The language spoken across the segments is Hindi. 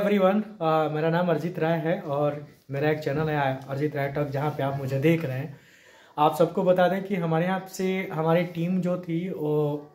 एवरीवन, मेरा नाम अरिजीत राय है और मेरा एक चैनल है अरिजीत राय टॉक, जहाँ पे आप मुझे देख रहे हैं। आप सबको बता दें कि हमारे यहाँ से हमारी टीम जो थी वो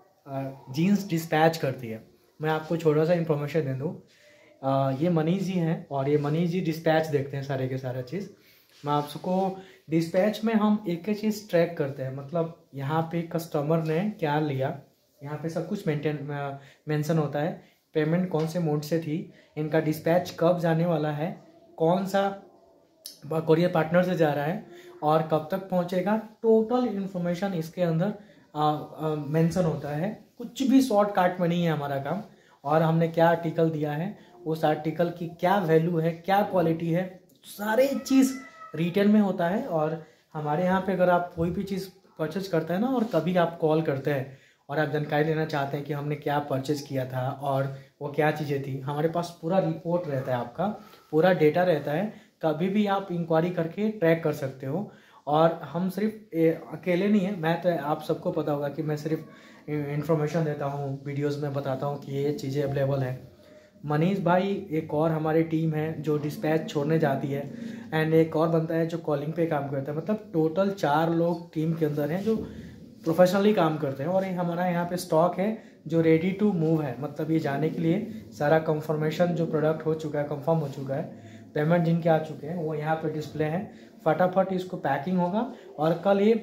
जीन्स डिस्पैच करती है। मैं आपको छोटा सा इन्फॉर्मेशन दे दूँ। ये मनीष जी हैं और ये मनीष जी डिस्पैच देखते हैं सारे के सारा चीज़। मैं आपको डिस्पैच में हम एक एक चीज़ ट्रैक करते हैं, मतलब यहाँ पे कस्टमर ने क्या लिया, यहाँ पे सब कुछ मेंशन होता है। पेमेंट कौन से मोड से थी, इनका डिस्पैच कब जाने वाला है, कौन सा कोरियर पार्टनर से जा रहा है और कब तक पहुंचेगा। टोटल इन्फॉर्मेशन इसके अंदर मेंशन होता है। कुछ भी शॉर्टकट में नहीं है हमारा काम। और हमने क्या आर्टिकल दिया है, उस आर्टिकल की क्या वैल्यू है, क्या क्वालिटी है, सारे चीज़ रिटेल में होता है। और हमारे यहाँ पे अगर आप कोई भी चीज़ परचेज करते हैं ना, और कभी आप कॉल करते हैं और आप जानकारी लेना चाहते हैं कि हमने क्या परचेज किया था और वो क्या चीज़ें थी, हमारे पास पूरा रिपोर्ट रहता है, आपका पूरा डेटा रहता है। कभी भी आप इंक्वायरी करके ट्रैक कर सकते हो। और हम सिर्फ अकेले नहीं है, मैं तो आप सबको पता होगा कि मैं सिर्फ इंफॉर्मेशन देता हूँ, वीडियोस में बताता हूँ कि ये चीज़ें अवेलेबल है। मनीष भाई एक और हमारी टीम है जो डिस्पैच छोड़ने जाती है, एंड एक और बनता है जो कॉलिंग पे काम करता है। मतलब टोटल 4 लोग टीम के अंदर हैं जो प्रोफेशनली काम करते हैं। और ये हमारा यहाँ पे स्टॉक है जो रेडी टू मूव है, मतलब ये जाने के लिए सारा कंफर्मेशन जो प्रोडक्ट हो चुका है, कंफर्म हो चुका है, पेमेंट जिनके आ चुके हैं वो यहाँ पे डिस्प्ले है। फटाफट इसको पैकिंग होगा और कल ये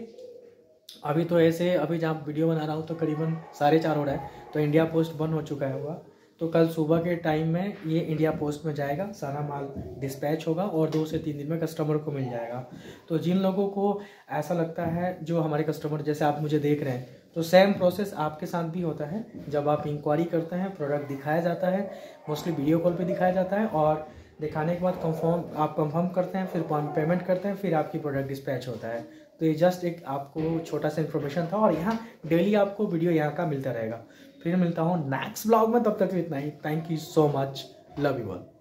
अभी तो ऐसे अभी जहाँ वीडियो बना रहा हूँ तो करीबन 4:30 हो रहा है, तो इंडिया पोस्ट बंद हो चुका है होगा। तो कल सुबह के टाइम में ये इंडिया पोस्ट में जाएगा, सारा माल डिस्पैच होगा और 2 से 3 दिन में कस्टमर को मिल जाएगा। तो जिन लोगों को ऐसा लगता है, जो हमारे कस्टमर जैसे आप मुझे देख रहे हैं, तो सेम प्रोसेस आपके साथ भी होता है। जब आप इंक्वायरी करते हैं, प्रोडक्ट दिखाया जाता है, मोस्टली वीडियो कॉल पे दिखाया जाता है, और दिखाने के बाद कंफर्म करते हैं, फिर पेमेंट करते हैं, फिर आपकी प्रोडक्ट डिस्पैच होता है। तो ये जस्ट एक आपको छोटा सा इन्फॉर्मेशन था, और यहाँ डेली आपको वीडियो यहाँ का मिलता रहेगा। फिर मिलता हूँ नेक्स्ट ब्लॉग में, तब तक इतना ही। Thank you so much, love you all.